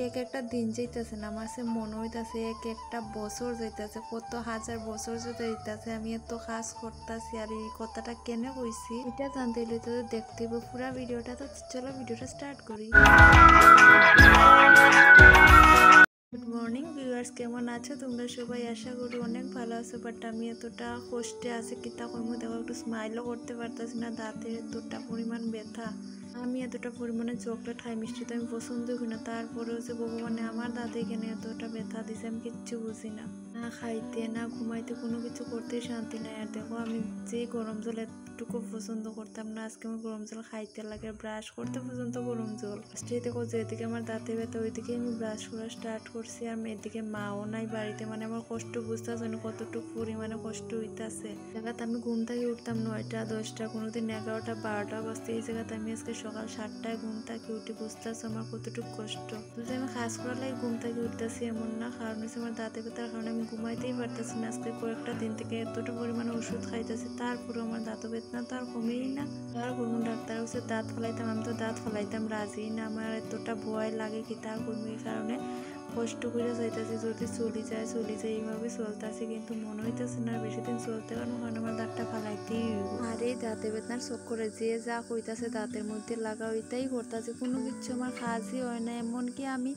এক একটা দিন যাইতেছে না, আমার সে মনে হইতেছে এক একটা বছর যাইতেছে, কত হাজার বছর যাইতেছে আমি এত কাজ করতেছি। আর এই কথাটা কেন কইছি এটা জানতে হইলে তো দেখতে হবে পুরো ভিডিওটা। তো চলো ভিডিওটা স্টার্ট করি। গুড মর্নিং ভিউয়ার্স, কেমন আছো তোমরা সবাই? আশা করি অনেক ভালো আছো। বাট আমি এতটা কষ্টে আছি কিতা কইমু, দেখো একটু স্মাইলও করতে পারতেছি না, দাঁতের এতটা পরিমাণ ব্যথা। আমি এতটা পরিমাণে চকলেট খাই, মিষ্টি তো আমি পছন্দ করি না, তারপরেও যে ভগবানে আমার দাঁতে কেন এতটা ব্যথা দিছে আমি কিচ্ছু বুঝি না। না খাইতে না ঘুমাইতে কোনো কিছু করতে শান্তি নাই। আর দেখো আমি যে গরম জল এতটুকু পছন্দ করতাম না, আজকে আমার গরম জল খাইতে লাগে, ব্রাশ করতে পর্যন্ত গরম জল। ফার্স্টে দেখো যেদিকে আমার দাঁতে ব্যথা ওইদিকে আমি ব্রাশ করা স্টার্ট করছি। আর এদিকে মাও নাই বাড়িতে, মানে আমার কষ্ট বুঝতেছে না কতটুকু পরিমাণে কষ্ট হইতেছে। জায়গাতে আমি ঘুম থেকে উঠতাম 9টা 10টা, কোনোদিন 11টা 12টা বাজতে, এই জায়গাতে আমি আজকে সকাল 7টায় ঘুম থেকে উঠে বুঝতেছি আমার কতটুকু কষ্ট। যদি আমি কাজ করার লাগে ঘুম থেকে উঠতেছি এমন না, কারণ হচ্ছে আমার দাঁতে ব্যথার কারণে আমি ঘুমাইতেই পারতেছি না। আজকে কয়েকটা দিন থেকে এতটা পরিমাণে ওষুধ খাইতেছি, তারপরে আমার দাঁত বেদনা তো আর কমেই না। আর করবো, ডাক্তার হচ্ছে দাঁত ফলাইতাম, আমি তো দাঁত ফলাইতাম রাজি না। আমার এতটা ভয় লাগে কি তার করবো, এই কারণে কষ্ট করে যাইতেছি, যদি চলে যায় এইভাবে চলতেছি। কিন্তু মনে হইতেছে না বেশি দিন চলতে পারবো, কারণ আমার দাঁতটা ফালাইতেই হইব। আর এই দাঁতে বেদনার চক্করে যে যা কইতাছে দাঁতের মধ্যে লাগা ওইটাই করতেছে, কোনো কিছু আমার কাজই হয় না। এমনকি আমি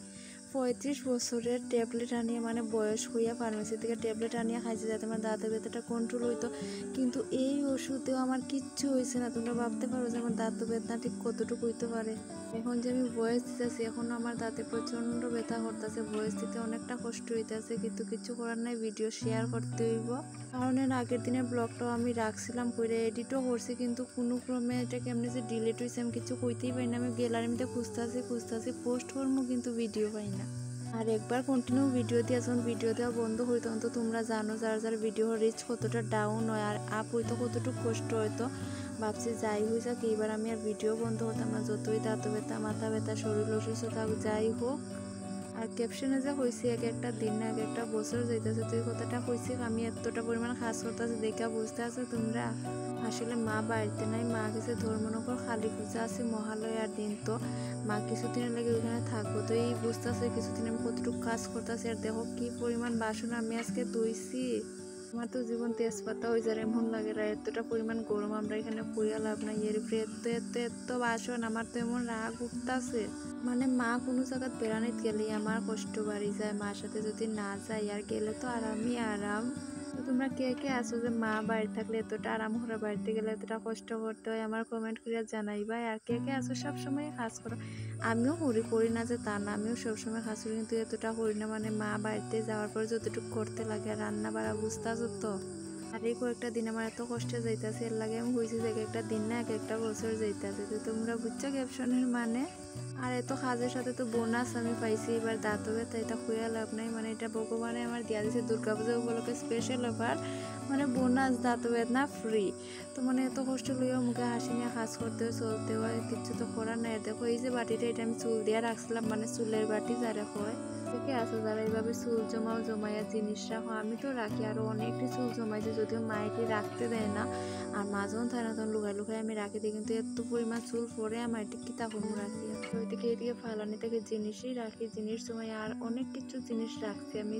35 বছরের ট্যাবলেট আনিয়ে, মানে বয়স হইয়া ফার্মেসি থেকে ট্যাবলেট আনিয়ে খাইছি যাতে আমার দাঁতের ব্যথাটা কন্ট্রোল হইতো, কিন্তু এই ওষুধেও আমার কিচ্ছু হয়েছে না। তোমরা ভাবতে পারো যে আমার দাঁত ব্যথা ঠিক কতটুকু হইতে পারে। এখন যে আমি বয়স দিতেছি, এখন আমার দাঁতে প্রচণ্ড ব্যথা করতেছে, বয়স দিতে অনেকটা কষ্ট হইতেছে, কিন্তু কিছু করার নাই, ভিডিও শেয়ার করতে হইব। কারণ এর আগের দিনের ব্লগটাও আমি রাখছিলাম কইরা, এডিটও করছি, কিন্তু কোনো ক্রমে এটা কেমনি যে ডিলিট হয়েছে আমি কিছু কইতেই পারি না। আমি গ্যালারিতে খুঁজতেছি পোস্ট করবো, কিন্তু ভিডিও পাই না। আর একবার কন্টিনিউ ভিডিও দিয়ে যখন ভিডিও দেওয়া বন্ধ হইতো, তখন তো তোমরা জানো যার ভিডিও রিচ কতটা ডাউন হয় আর আপ হইতো কতটুকু কষ্ট হইতো। ভাবছি যাই হয়ে যাক, এইবার আমি আর ভিডিও বন্ধ করতাম না, যতই দাঁত ব্যথা মাথা ব্যথা শরীর অসুস্থতা যাই হোক। আর ক্যাপশনে যে হয়েছে এক একটা দিন না এক একটা বছর যাইতেছে, তো এই কথাটা কইছি আমি এতটা পরিমাণ কাজ করতেছি দেখা বুঝতে আছে তোমরা। আসলে মা বাড়িতে নাই, মা গেছে ধর্মনগর, কালী পূজা আছে মহালয়ার দিন, তো মা কিছুদিনের লাগে ওইখানে থাকবো। তো এই বুঝতেছে কিছুদিন আমি কতটুকু কাজ করতেছি। আর দেখো কি পরিমাণ বাসন আমি আজকে ধুইছি, আমার তো জীবন তেজপাতা হয়ে যায় এমন লাগে। এতটা পরিমাণ গরম, আমরা এখানে কইয়া লাভ নাই, এর উপরে এত এত এত বাসন, আমার তো এমন রাগ উঠতেছে। মানে মা কোনো জায়গায় বেড়ানিতে গেলেই আমার কষ্ট বাড়ি যায়, মার সাথে যদি না যাই আর গেলে তো আরামই আরাম। তো তোমরা কে কে আছো যে মা বাড়ি থাকলে এতটা আরাম করে, বাড়িতে গেলে এতটা কষ্ট করতে হয়, আমার কমেন্ট করে জানাইবা। আর কে কে আছো সবসময় কাজ করো? আমিও করি না যে তা না, আমিও সবসময় কাজ করি, কিন্তু এতটা করি না। মানে মা বাড়িতে যাওয়ার পর যতটুকু করতে লাগে রান্না বাড়া বুঝতেছো তো। আর এই কয়েকটা দিন আমার এত কষ্টে যাইতেছে, এর লাগে আমি হয়েছি যে এক একটা দিন না এক একটা বছর যাইতেছে। তো তোমরা বুঝছো ক্যাপশনের মানে। আর এত কাজের সাথে তো বোনাস আমি পাইছি, এবার দাঁতও ব্যথা, এটা খুঁয়া লাভ নাই, মানে এটা ভগবানে আমার দিয়া দিয়েছে দুর্গাপূজা উপলক্ষে স্পেশাল অফার, মানে বোনাস দাঁতও ব্যথা ফ্রি। তো মানে এত কষ্ট লইও মুখে হাসি নিয়ে কাজ করতে হয় চলতে হয়, কিছু তো করার নাই। দেখো এই যে বাটিটা, এটা আমি চুল দিয়ে রাখছিলাম, মানে চুলের বাটি যারা হয় থেকে আছে, যারা এইভাবে চুল জমাইয়া জিনিস রাখো, আমি তো রাখি, আরো অনেকটি চুল জমাইছি, যদিও মাইটি রাখতে দেয় না। আর মা যখন থাকে না তখন লুকাই আমি রাখি দিই, কিন্তু এত পরিমাণ চুল পরে আমার এটি কি তখন রাখি। ওইদিকে এদিকে ফালানি থেকে জিনিসই রাখি, জিনিস জমাই, আর অনেক কিছু জিনিস রাখছি আমি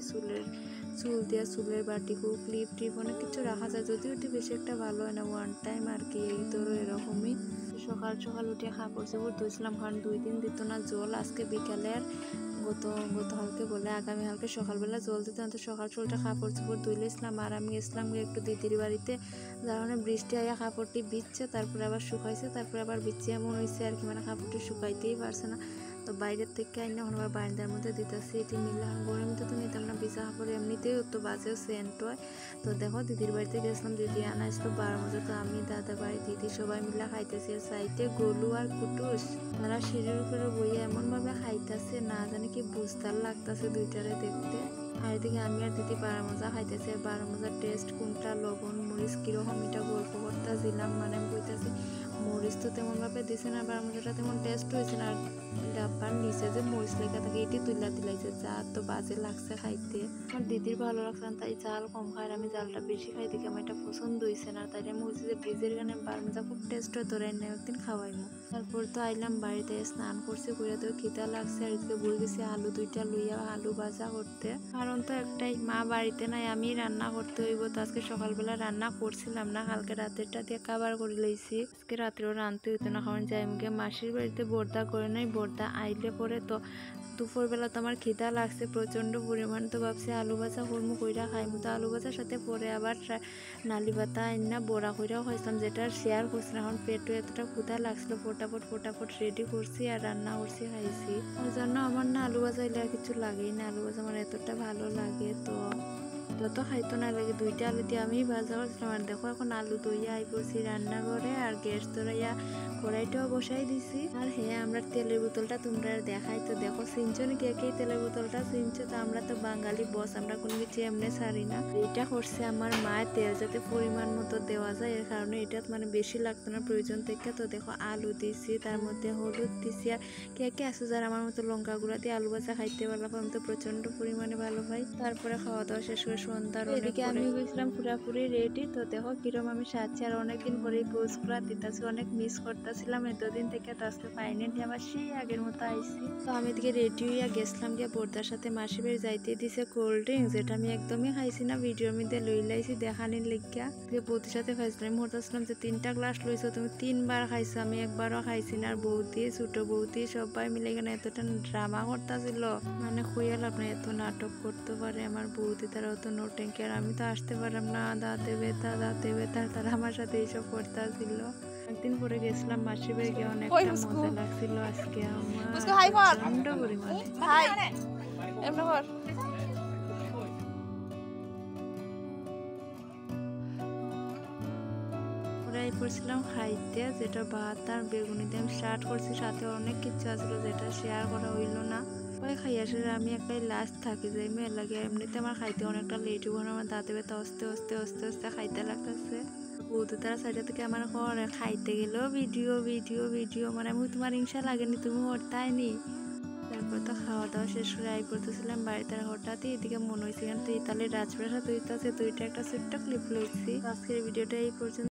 চুল দিয়ে, চুলের বাটিকু ক্লিপ টিপ অনেক কিছু রাখা যায়, যদিও ওটি বেশি একটা ভালো হয় না, ওয়ান টাইম আর কি। এই ধরো এরকমই। সকাল সকাল উঠে কাপড় চোপড় ধুইছিলাম, কারণ 2 দিন দিত না জল। আজকে বিকালে আর গতকালকে বলে আগামী কালকে সকালবেলা জল দিতে, তো সকাল সকালটা কাপড় চোপড় ধুইলেছিলাম। আর আমি গেছিলাম একটু দিদির বাড়িতে, যার কারণে বৃষ্টি আইয়া কাপড়টি ভিজছে, তারপরে আবার শুকাইছে, তারপরে আবার ভিজছে, এমন হয়েছে আর কি, মানে কাপড়টি শুকাইতেই পারছে না। তো বাইরের থেকে আইনে এখন আবার বারান্দার মধ্যে দিতেছি, এটি মিলে গরমে তো নিতাম না, ভিজা কাপড় এমনিতেও তো বাজেও সেন্ট হয়। তো দেখো দিদির বাড়িতে গেছিলাম, দিদি আনা আসলো 12 মজা, তো আমি দাদা ভাই দিদি সবাই মিলে খাইতেছি। আর সাইডে গোলু আর কুটুস তারা সিঁড়ির উপরে বইয়ে এমনভাবে খাইতেছে, না জানি কি বুঝতার লাগতেছে দুইটারে দেখতে। আর এদিকে আমি আর দিদি 12 মজা খাইতেছি। আর 12 মজার টেস্ট কোনটা, লবণ মরিচ কিরকম, এটা গল্প করতেছিলাম, মানে আমি কইতেছি মরিচ তো তেমনভাবে দিছে না, বার মজাটা তেমন টেস্ট হয়েছে না। আর ডাব্বার নিচে যে মরিচ লেখা থাকে এটি তুইলা দিলাইছে, যা তো বাজে লাগছে খাইতে। আমার দিদির ভালো লাগছে না, তাই জাল কম খায়, আমি জালটা বেশি খাই দেখে আমার এটা পছন্দ হয়েছে না। তাই আমি বলছি যে ব্রিজের গানে বার মজা খুব টেস্ট হয়, তোরা এনে একদিন খাওয়াইমো। তারপর তো আইলাম বাড়িতে, স্নান করছি, করে তো খিদা লাগছে। আর এদিকে বলে গেছি আলু 2টা লইয়া আলু ভাজা করতে, কারণ তো একটাই মা বাড়িতে নাই, আমি রান্না করতে হইব। তো আজকে সকালবেলা রান্না করছিলাম না, কালকে রাতেরটা দিয়ে কাবার করে লইছি। আজকে রাত্রেও রানতে হইতো না, কারণ যাই মুখে মাসির বাড়িতে বর্দা করে নাই, বর্দা আইলে পরে তো দুপুরবেলা তো আমার খিদা লাগছে প্রচণ্ড পরিমাণ। তো ভাবছি আলু ভাজা করমু, কইরা খাইমু। তো আলু ভাজার সাথে পরে আবার নালি পাতা আইনা বড়া কইরাও খাইছিলাম, যেটা শেয়ার করছিলাম। এখন পেটও এতটা ক্ষুধা লাগছিল, ফটাফট রেডি করছি আর রান্না করছি, খাইছি। ওই জন্য আমার না আলু ভাজা হইলে আর কিছু লাগেই না, আলু ভাজা আমার এতটা ভালো লাগে। তো যত খাইতো না লাগে 2টা আলু দিয়ে আমি ভাজা করছিলাম। আর দেখো এখন আলু দইয়া আই করছি রান্নাঘরে, আর গ্যাস ধরাইয়া কড়াইটাও বসাই দিছি। আর হ্যাঁ, আমরা তেলের বোতলটা তোমরা দেখাই, তো দেখো চিনছো না কে কে তেলের বোতলটা চিনছো? তো আমরা তো বাঙালি বস, আমরা কোনো কিছু এমনি ছাড়ি না। এটা করছে আমার মায়ের, তেল যাতে পরিমাণ মতো দেওয়া যায়, এর কারণে এটা মানে বেশি লাগতো না প্রয়োজন থেকে। তো দেখো আলু দিছি, তার মধ্যে হলুদ দিছি। আর কে কে আছে যারা আমার মতো লঙ্কা গুঁড়া দিয়ে আলু ভাজা খাইতে ভালো পাই, আমি তো প্রচন্ড পরিমাণে ভালো পাই। তারপরে খাওয়া দাওয়া শেষ করে সন্ধ্যার এদিকে আমি গেছিলাম পুরাপুরি রেডি। তো দেখো কিরম আমি সাজছি, আর অনেকদিন পরেই পোজ করা দিতেছি, অনেক মিস করতেছিলাম এতদিন থেকে। তো আজকে ফাইনালি আমার সেই আগের মতো আইছি। তো আমি এদিকে রেডি হইয়া গেছিলাম গিয়ে বর্দার সাথে মাসি বাড়ি যাইতে, দিছে কোল্ড ড্রিঙ্কস, যেটা আমি একদমই খাইছি না, ভিডিওর মধ্যে লই লাইছি দেখানির লেগিয়া। বৌদির সাথে খাইছিলাম, আমি বলতেছিলাম যে 3টা গ্লাস লইছো তুমি, 3বার খাইছো, আমি একবারও খাইছি না। আর বৌদি, ছোট বৌদি সবাই মিলে এখানে এতটা ড্রামা করতেছিল, মানে খুঁয়াল আপনার এত নাটক করতে পারে আমার বৌদি, তারা অত নোটেঙ্কি। আর আমি তো আসতে পারলাম না, দাঁতে ব্যথা, তারা আমার সাথে এইসব করতেছিল। একদিন পরে গেছিলাম মাসির বাড়ি, গিয়ে অনেকটা মজা লাগছিল আজকে আমার প্রচন্ড পরিমাণে। করছিলাম খাইতে, যেটা ভাত আর বেগুনি দিয়ে আমি স্টার্ট করছি, সাথে অনেক কিছু আসলো যেটা শেয়ার করা হইলো না। ওই খাই আসলে আমি একটাই লাস্ট থাকি যাই, মেয়ে লাগে। এমনিতে আমার খাইতে অনেকটা লেট হবো, আমার দাঁতে ব্যথা আস্তে খাইতে লাগতেছে। বৌদি তারা সাইডে থেকে আমার খাইতে গেলেও ভিডিও, মানে আমি তোমার হিংসা লাগেনি, তুমি হরতাইনি। তারপর তো খাওয়া দাওয়া শেষ করে আই করতেছিলাম বাড়িতে, হঠাৎই এদিকে মনে হয়েছে তো ইতালির রাজপ্রাসাদ হইতেছে, 2টা একটা ছোট্ট ক্লিপ লইছি। আজকের ভিডিওটা এই পর্যন্ত।